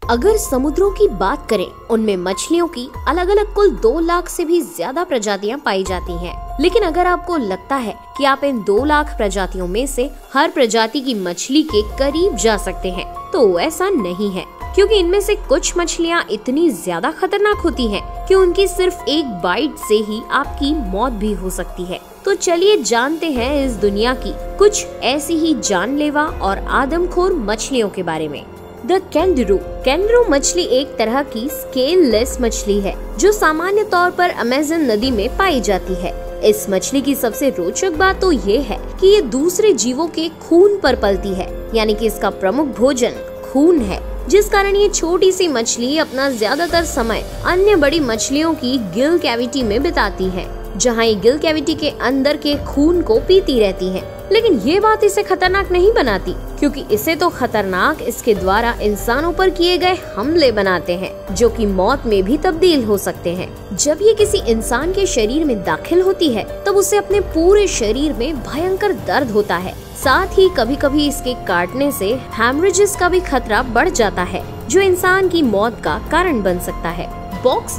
अगर समुद्रों की बात करें, उनमें मछलियों की अलग अलग कुल 2 लाख से भी ज्यादा प्रजातियां पाई जाती हैं। लेकिन अगर आपको लगता है कि आप इन 2 लाख प्रजातियों में से हर प्रजाति की मछली के करीब जा सकते हैं, तो ऐसा नहीं है, क्योंकि इनमें से कुछ मछलियां इतनी ज्यादा खतरनाक होती हैं कि उनकी सिर्फ एक बाइट से ही आपकी मौत भी हो सकती है। तो चलिए जानते हैं इस दुनिया की कुछ ऐसी ही जानलेवा और आदमखोर मछलियों के बारे में। द कैंगरू मछली एक तरह की स्केललेस मछली है जो सामान्य तौर पर अमेज़न नदी में पाई जाती है। इस मछली की सबसे रोचक बात तो ये है कि ये दूसरे जीवों के खून पर पलती है, यानी कि इसका प्रमुख भोजन खून है, जिस कारण ये छोटी सी मछली अपना ज्यादातर समय अन्य बड़ी मछलियों की गिल कैविटी में बिताती है, जहाँ ये गिल कैविटी के अंदर के खून को पीती रहती है। लेकिन ये बात इसे खतरनाक नहीं बनाती, क्योंकि इसे तो खतरनाक इसके द्वारा इंसानों पर किए गए हमले बनाते हैं, जो कि मौत में भी तब्दील हो सकते हैं। जब ये किसी इंसान के शरीर में दाखिल होती है, तब उसे अपने पूरे शरीर में भयंकर दर्द होता है। साथ ही कभी कभी इसके काटने से हेमरेजेस का भी खतरा बढ़ जाता है, जो इंसान की मौत का कारण बन सकता है। बॉक्स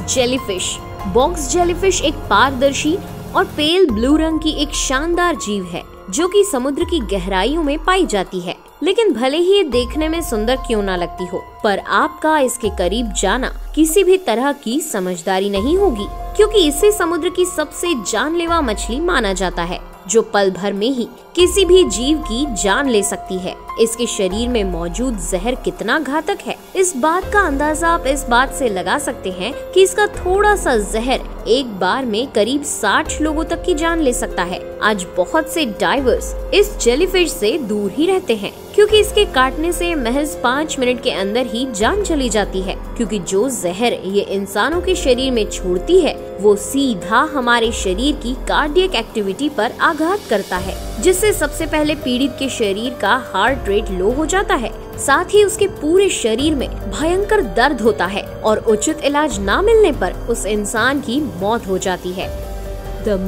जेलीफिश एक पारदर्शी और पेल ब्लू रंग की एक शानदार जीव है, जो कि समुद्र की गहराइयों में पाई जाती है। लेकिन भले ही ये देखने में सुंदर क्यों ना लगती हो, पर आपका इसके करीब जाना किसी भी तरह की समझदारी नहीं होगी, क्योंकि इसे समुद्र की सबसे जानलेवा मछली माना जाता है, जो पल भर में ही किसी भी जीव की जान ले सकती है। इसके शरीर में मौजूद जहर कितना घातक है, इस बात का अंदाजा आप इस बात से लगा सकते हैं कि इसका थोड़ा सा जहर एक बार में करीब 60 लोगों तक की जान ले सकता है। आज बहुत से डाइवर्स इस जेलीफिश से दूर ही रहते हैं, क्योंकि इसके काटने से महज 5 मिनट के अंदर ही जान चली जाती है, क्योंकि जो जहर ये इंसानों के शरीर में छोड़ती है, वो सीधा हमारे शरीर की कार्डियक एक्टिविटी पर आघात करता है, जिससे सबसे पहले पीड़ित के शरीर का हार्ट रेट लो हो जाता है। साथ ही उसके पूरे शरीर में भयंकर दर्द होता है और उचित इलाज ना मिलने पर उस इंसान की मौत हो जाती है। द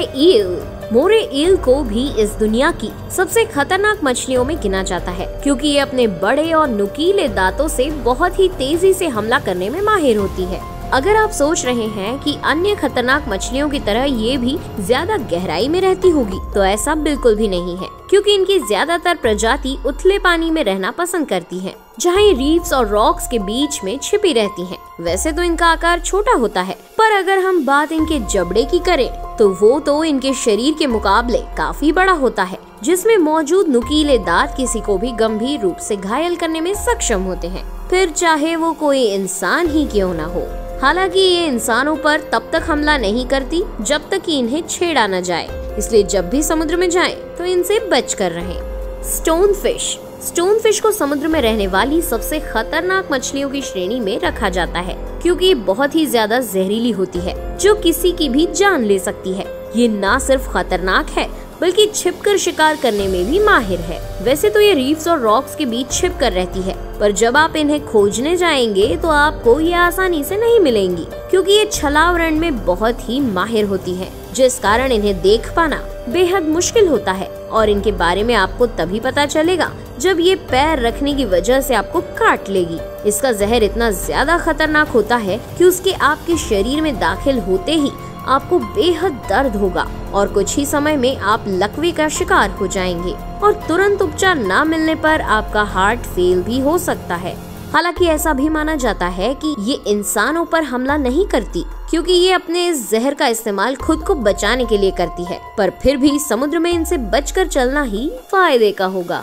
मोरे ईल को भी इस दुनिया की सबसे खतरनाक मछलियों में गिना जाता है, क्योंकि ये अपने बड़े और नुकीले दांतों से बहुत ही तेजी से हमला करने में माहिर होती है। अगर आप सोच रहे हैं कि अन्य खतरनाक मछलियों की तरह ये भी ज्यादा गहराई में रहती होगी, तो ऐसा बिल्कुल भी नहीं है, क्योंकि इनकी ज्यादातर प्रजाति उथले पानी में रहना पसंद करती हैं, जहां ये रीफ्स और रॉक्स के बीच में छिपी रहती हैं। वैसे तो इनका आकार छोटा होता है, पर अगर हम बात इनके जबड़े की करें, तो वो तो इनके शरीर के मुकाबले काफी बड़ा होता है, जिसमें मौजूद नुकीले दांत किसी को भी गंभीर रूप से घायल करने में सक्षम होते हैं, फिर चाहे वो कोई इंसान ही क्यों न हो। हालांकि ये इंसानों पर तब तक हमला नहीं करती जब तक कि इन्हें छेड़ा न जाए, इसलिए जब भी समुद्र में जाएं तो इनसे बचकर रहें। स्टोनफिश को समुद्र में रहने वाली सबसे खतरनाक मछलियों की श्रेणी में रखा जाता है, क्योंकि ये बहुत ही ज्यादा जहरीली होती है, जो किसी की भी जान ले सकती है। ये ना सिर्फ खतरनाक है, बल्कि छिपकर शिकार करने में भी माहिर है। वैसे तो ये रीफ्स और रॉक्स के बीच छिपकर रहती है, पर जब आप इन्हें खोजने जाएंगे तो आपको ये आसानी से नहीं मिलेंगी, क्योंकि ये छलाव रण में बहुत ही माहिर होती है, जिस कारण इन्हें देख पाना बेहद मुश्किल होता है। और इनके बारे में आपको तभी पता चलेगा जब ये पैर रखने की वजह से आपको काट लेगी। इसका जहर इतना ज्यादा खतरनाक होता है कि उसके आपके शरीर में दाखिल होते ही आपको बेहद दर्द होगा और कुछ ही समय में आप लकवे का शिकार हो जाएंगे, और तुरंत उपचार न मिलने पर आपका हार्ट फेल भी हो सकता है। हालांकि ऐसा भी माना जाता है कि ये इंसानों पर हमला नहीं करती, क्योंकि ये अपने इस जहर का इस्तेमाल खुद को बचाने के लिए करती है, पर फिर भी समुद्र में इनसे बचकर चलना ही फायदे का होगा।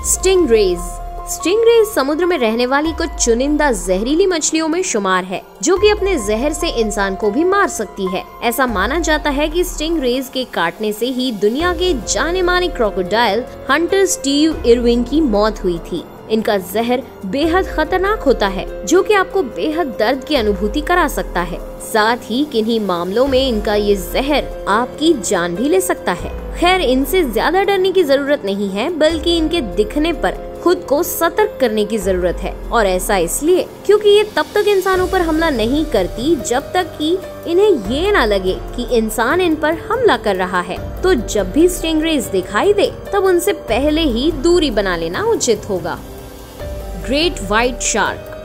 स्टिंगरेज समुद्र में रहने वाली कुछ चुनिंदा जहरीली मछलियों में शुमार है, जो कि अपने जहर से इंसान को भी मार सकती है। ऐसा माना जाता है कि स्टिंगरेज के काटने से ही दुनिया के जाने माने क्रोकोडाइल हंटर स्टीव इरविन की मौत हुई थी। इनका जहर बेहद खतरनाक होता है, जो कि आपको बेहद दर्द की अनुभूति करा सकता है। साथ ही किन्हीं मामलों में इनका ये जहर आपकी जान भी ले सकता है। खैर, इनसे ज्यादा डरने की जरूरत नहीं है, बल्कि इनके दिखने पर खुद को सतर्क करने की जरूरत है, और ऐसा इसलिए क्योंकि ये तब तक इंसानों पर हमला नहीं करती जब तक कि इन्हें ये ना लगे कि इंसान इन पर हमला कर रहा है। तो जब भी स्टिंगरेज दिखाई दे, तब उनसे पहले ही दूरी बना लेना उचित होगा। Great white shark.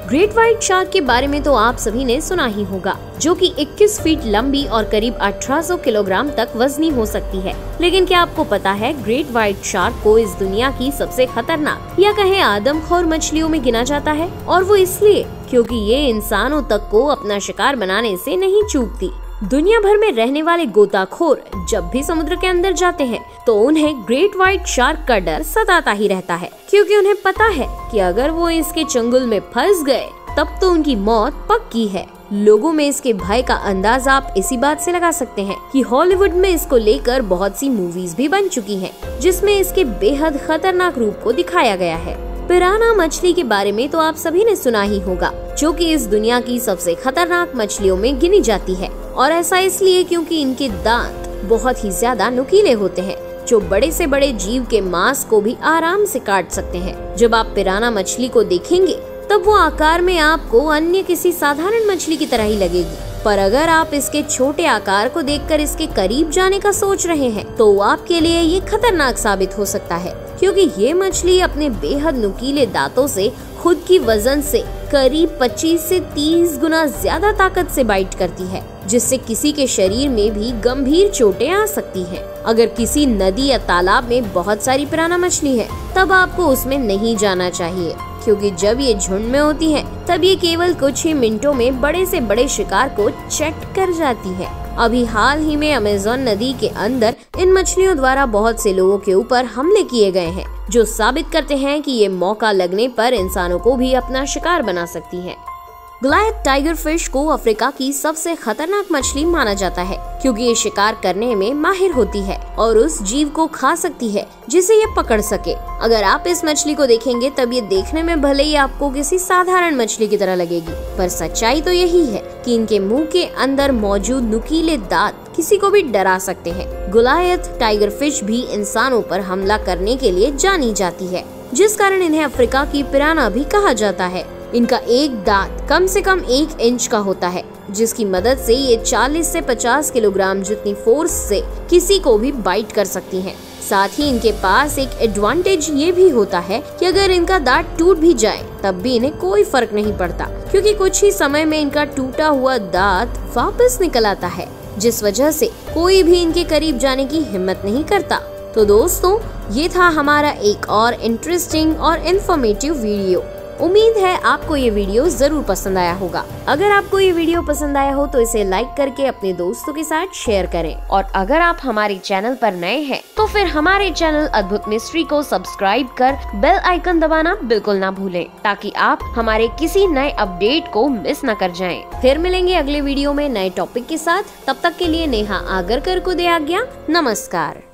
Great white shark के बारे में तो आप सभी ने सुना ही होगा, जो कि 21 फीट लंबी और करीब 1800 किलोग्राम तक वजनी हो सकती है। लेकिन क्या आपको पता है, ग्रेट व्हाइट शार्क को इस दुनिया की सबसे खतरनाक या कहें आदमखोर मछलियों में गिना जाता है, और वो इसलिए क्योंकि ये इंसानों तक को अपना शिकार बनाने से नहीं चूकती। दुनिया भर में रहने वाले गोताखोर जब भी समुद्र के अंदर जाते हैं तो उन्हें ग्रेट व्हाइट शार्क का डर सताता ही रहता है, क्योंकि उन्हें पता है कि अगर वो इसके चंगुल में फंस गए तब तो उनकी मौत पक्की है। लोगों में इसके भय का अंदाजा आप इसी बात से लगा सकते हैं कि हॉलीवुड में इसको लेकर बहुत सी मूवीज भी बन चुकी हैं, जिसमें इसके बेहद खतरनाक रूप को दिखाया गया है। पिराना मछली के बारे में तो आप सभी ने सुना ही होगा, जो कि इस दुनिया की सबसे खतरनाक मछलियों में गिनी जाती है, और ऐसा इसलिए क्योंकि इनके दांत बहुत ही ज्यादा नुकीले होते हैं, जो बड़े से बड़े जीव के मांस को भी आराम से काट सकते हैं। जब आप पिराना मछली को देखेंगे तब वो आकार में आपको अन्य किसी साधारण मछली की तरह ही लगेगी, पर अगर आप इसके छोटे आकार को देखकर इसके करीब जाने का सोच रहे हैं तो आपके लिए ये खतरनाक साबित हो सकता है, क्योंकि ये मछली अपने बेहद नुकीले दांतों से खुद की वजन से करीब 25 से 30 गुना ज्यादा ताकत से बाइट करती है, जिससे किसी के शरीर में भी गंभीर चोटें आ सकती हैं। अगर किसी नदी या तालाब में बहुत सारी पिराना मछली है तब आपको उसमें नहीं जाना चाहिए, क्योंकि जब ये झुंड में होती हैं, तब ये केवल कुछ ही मिनटों में बड़े से बड़े शिकार को चट कर जाती है। अभी हाल ही में अमेज़न नदी के अंदर इन मछलियों द्वारा बहुत से लोगों के ऊपर हमले किए गए हैं, जो साबित करते हैं कि ये मौका लगने पर इंसानों को भी अपना शिकार बना सकती हैं। गॉलियथ टाइगर फिश को अफ्रीका की सबसे खतरनाक मछली माना जाता है, क्योंकि ये शिकार करने में माहिर होती है और उस जीव को खा सकती है जिसे ये पकड़ सके। अगर आप इस मछली को देखेंगे तब ये देखने में भले ही आपको किसी साधारण मछली की तरह लगेगी, पर सच्चाई तो यही है कि इनके मुंह के अंदर मौजूद नुकीले दांत किसी को भी डरा सकते हैं। गॉलियथ टाइगर फिश भी इंसानों पर हमला करने के लिए जानी जाती है, जिस कारण इन्हें अफ्रीका की पिराना भी कहा जाता है। इनका एक दांत कम से कम 1 इंच का होता है, जिसकी मदद से ये 40 से 50 किलोग्राम जितनी फोर्स से किसी को भी बाइट कर सकती हैं। साथ ही इनके पास एक एडवांटेज ये भी होता है कि अगर इनका दांत टूट भी जाए तब भी इन्हें कोई फर्क नहीं पड़ता, क्योंकि कुछ ही समय में इनका टूटा हुआ दांत वापस निकल आता है, जिस वजह से कोई भी इनके करीब जाने की हिम्मत नहीं करता। तो दोस्तों, ये था हमारा एक और इंटरेस्टिंग और इन्फॉर्मेटिव वीडियो। उम्मीद है आपको ये वीडियो जरूर पसंद आया होगा। अगर आपको ये वीडियो पसंद आया हो तो इसे लाइक करके अपने दोस्तों के साथ शेयर करें, और अगर आप हमारे चैनल पर नए हैं तो फिर हमारे चैनल अद्भुत मिस्ट्री को सब्सक्राइब कर बेल आइकन दबाना बिल्कुल ना भूलें, ताकि आप हमारे किसी नए अपडेट को मिस न कर जाएं। फिर मिलेंगे अगले वीडियो में नए टॉपिक के साथ। तब तक के लिए नेहा आगरकर को दे आज्ञा। नमस्कार।